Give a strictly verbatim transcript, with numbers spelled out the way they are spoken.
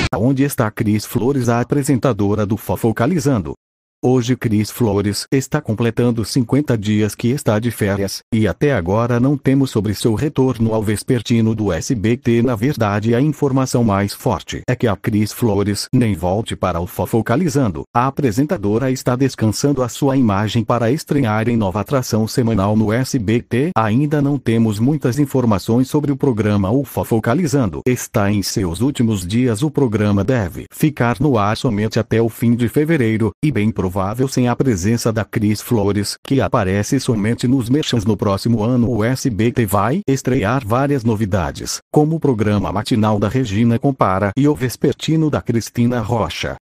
Aonde está Cris Flores, a apresentadora do Fofocalizando? Hoje Cris Flores está completando cinquenta dias que está de férias, e até agora não temos sobre seu retorno ao vespertino do S B T. Na verdade, a informação mais forte é que a Cris Flores nem volte para o Fofocalizando. A apresentadora está descansando a sua imagem para estrear em nova atração semanal no S B T. Ainda não temos muitas informações sobre o programa. O Fofocalizando está em seus últimos dias. O programa deve ficar no ar somente até o fim de fevereiro, e bem provável sem a presença da Cris Flores, que aparece somente nos merchans. No próximo ano o S B T vai estrear várias novidades, como o programa matinal da Regina Compara e o vespertino da Cristina Rocha.